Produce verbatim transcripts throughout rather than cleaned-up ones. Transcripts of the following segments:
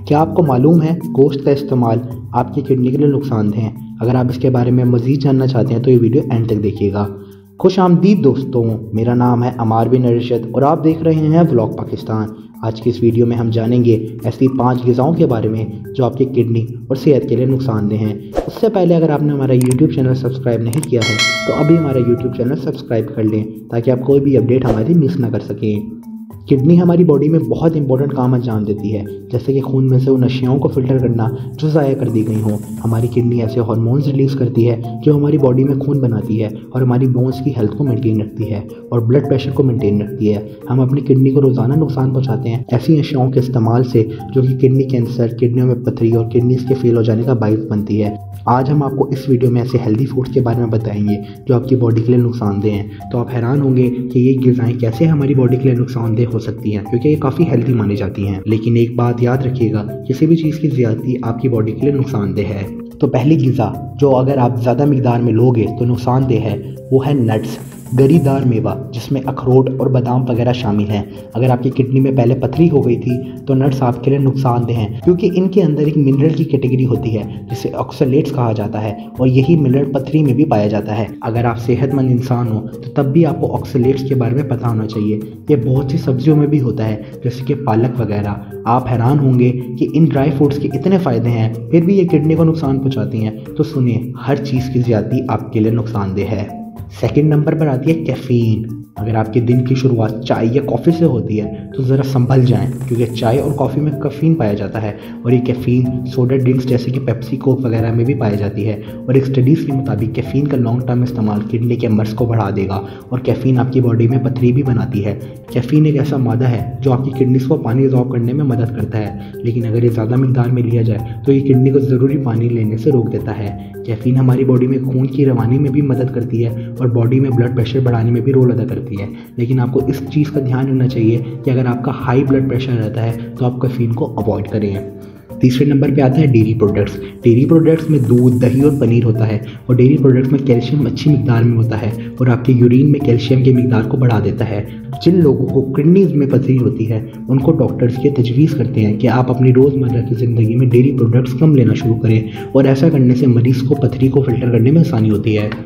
क्या आपको मालूम है गोश्त का इस्तेमाल आपकी किडनी के लिए नुकसानदेह है? अगर आप इसके बारे में मज़ीद जानना चाहते हैं तो ये वीडियो एंड तक देखिएगा। खुश आमदीद दोस्तों, मेरा नाम है अमार बिन अरशद और आप देख रहे हैं व्लॉग पाकिस्तान। आज की इस वीडियो में हम जानेंगे ऐसी पाँच ग़िज़ाओं के बारे में जो आपकी किडनी और सेहत के लिए नुकसानदेह हैं। उससे पहले अगर आपने हमारा यूट्यूब चैनल सब्सक्राइब नहीं किया है तो अभी हमारा यूट्यूब चैनल सब्सक्राइब कर लें ताकि आप कोई भी अपडेट हमारी मिस ना कर सकें। किडनी हमारी बॉडी में बहुत इंपॉर्टेंट काम अंजाम देती है, जैसे कि खून में से उन अशियाओं को फिल्टर करना जो ज़ाया कर दी गई हों। हमारी किडनी ऐसे हार्मोन्स रिलीज़ करती है जो हमारी बॉडी में खून बनाती है और हमारी बोन्स की हेल्थ को मेंटेन रखती है और ब्लड प्रेशर को मेंटेन रखती है। हम अपनी किडनी को रोज़ाना नुकसान पहुँचाते हैं ऐसी अशियाओं के इस्तेमाल से जो कि किडनी कैंसर, किडनियों में पथरी और किडनीज़ के फेल हो जाने का बाइस बनती है। आज हम आपको इस वीडियो में ऐसे हेल्दी फूड्स के बारे में बताएंगे जो आपकी बॉडी के लिए नुकसानदेह हैं। तो आप हैरान होंगे कि ये ग़िज़ाएं कैसे हमारी बॉडी के लिए नुकसानदेह हो सकती हैं, क्योंकि ये काफ़ी हेल्दी मानी जाती हैं। लेकिन एक बात याद रखिएगा, किसी भी चीज़ की ज़्यादती आपकी बॉडी के लिए नुकसानदेह है। तो पहली ग़िज़ा जो अगर आप ज़्यादा मिकदार में लोगे तो नुकसानदेह है वो है नट्स, गरीदार मेवा जिसमें अखरोट और बादाम वगैरह शामिल हैं। अगर आपकी किडनी में पहले पथरी हो गई थी तो नट्स आपके लिए नुकसानदेह हैं, क्योंकि इनके अंदर एक मिनरल की कैटेगरी होती है जिसे ऑक्सलेट्स कहा जाता है और यही मिनरल पथरी में भी पाया जाता है। अगर आप सेहतमंद इंसान हो तो तब भी आपको ऑक्सलेट्स के बारे में पता होना चाहिए। ये बहुत सी सब्जियों में भी होता है, जैसे कि पालक वगैरह। आप हैरान होंगे कि इन ड्राई फ्रूट्स के इतने फ़ायदे हैं फिर भी ये किडनी को नुकसान पहुँचाती हैं। तो सुनिए, हर चीज़ की ज़्यादती आपके लिए नुकसानदेह है। सेकंड नंबर पर आती है कैफ़ीन। अगर आपके दिन की शुरुआत चाय या कॉफ़ी से होती है तो ज़रा संभल जाएं, क्योंकि चाय और कॉफ़ी में कैफ़ीन पाया जाता है और ये कैफ़ीन सोडा ड्रिंक्स जैसे कि पेप्सी कोक वगैरह में भी पाई जाती है। और एक स्टडीज़ के मुताबिक कैफ़ीन का लॉन्ग टर्म इस्तेमाल किडनी के मर्ज़ को बढ़ा देगा और कैफ़ीन आपकी बॉडी में पथरी भी बनाती है। कैफ़ीन एक ऐसा मादा है जो आपकी किडनीज़ को पानी एब्जॉर्ब करने में मदद करता है, लेकिन अगर ये ज़्यादा मिकदार में लिया जाए तो ये किडनी को ज़रूरी पानी लेने से रोक देता है। कैफ़ीन हमारी बॉडी में खून की रवानी में भी मदद करती है और बॉडी में ब्लड प्रेशर बढ़ाने में भी रोल अदा करती है। लेकिन आपको इस चीज़ का ध्यान रखना चाहिए कि अगर आपका हाई ब्लड प्रेशर रहता है तो आप कैफ़ीन को अवॉइड करें। तीसरे नंबर पे आता है डेयरी प्रोडक्ट्स। डेयरी प्रोडक्ट्स में दूध, दही और पनीर होता है और डेयरी प्रोडक्ट्स में कैल्शियम अच्छी मिकदार में होता है और आपके यूरिन में कैल्शियम की मिकदार को बढ़ा देता है। जिन लोगों को किडनीज में पथरी होती है उनको डॉक्टर्स ये तजवीज़ करते हैं कि आप अपनी रोज़मर्रा की ज़िंदगी में डेयरी प्रोडक्ट्स कम लेना शुरू करें और ऐसा करने से मरीज़ को पथरी को फिल्टर करने में आसानी होती है।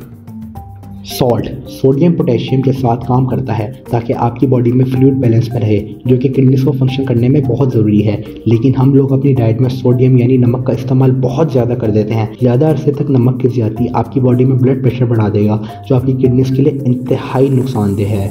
सॉल्ट सोडियम पोटेशियम के साथ काम करता है ताकि आपकी बॉडी में फ्लूइड बैलेंस में रहे, जो कि किडनीज को फंक्शन करने में बहुत ज़रूरी है। लेकिन हम लोग अपनी डाइट में सोडियम यानी नमक का इस्तेमाल बहुत ज़्यादा कर देते हैं। ज़्यादा अरसे तक नमक की ज़्यादती आपकी बॉडी में ब्लड प्रेशर बढ़ा देगा, जो आपकी किडनीज के लिए इंतहाई नुकसानदेह है।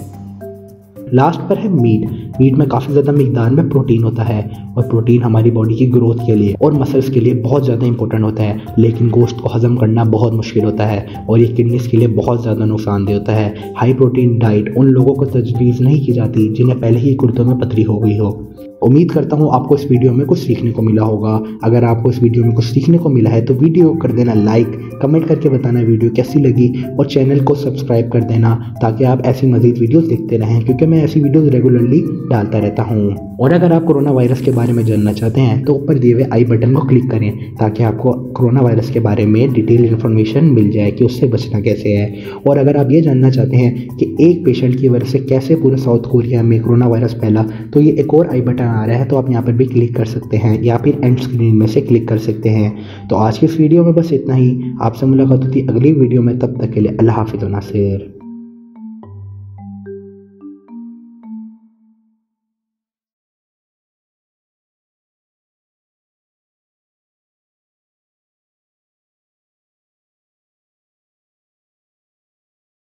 लास्ट पर है मीट। मीट में काफ़ी ज़्यादा मिकदार में प्रोटीन होता है और प्रोटीन हमारी बॉडी की ग्रोथ के लिए और मसल्स के लिए बहुत ज़्यादा इंपॉर्टेंट होता है। लेकिन गोश्त को हज़म करना बहुत मुश्किल होता है और ये किडनीज के लिए बहुत ज़्यादा नुकसानदेह होता है। हाई प्रोटीन डाइट उन लोगों को तजवीज़ नहीं की जाती जिन्हें पहले ही गुर्दों में पथरी हो गई हो। उम्मीद करता हूँ आपको इस वीडियो में कुछ सीखने को मिला होगा। अगर आपको इस वीडियो में कुछ सीखने को मिला है तो वीडियो कर देना लाइक, कमेंट करके बताना वीडियो कैसी लगी और चैनल को सब्सक्राइब कर देना ताकि आप ऐसी मज़ीद वीडियोस देखते रहें, क्योंकि मैं ऐसी वीडियोस रेगुलरली डालता रहता हूँ। और अगर आप कोरोना वायरस के बारे में जानना चाहते हैं तो ऊपर दिए हुए आई बटन को क्लिक करें ताकि आपको कोरोना वायरस के बारे में डिटेल इन्फॉर्मेशन मिल जाए कि उससे बचना कैसे है। और अगर आप ये जानना चाहते हैं कि एक पेशेंट की वजह से कैसे पूरे साउथ कोरिया में कोरोना वायरस फैला तो ये एक और आई बटन आ रहा है, तो आप यहाँ पर भी क्लिक कर सकते हैं या फिर एंड स्क्रीन में से क्लिक कर सकते हैं। तो आज की इस वीडियो में बस इतना ही। आपसे मुलाकात होती है अगली वीडियो में, तब तक के लिए अल्लाह हाफिज़ नासिर।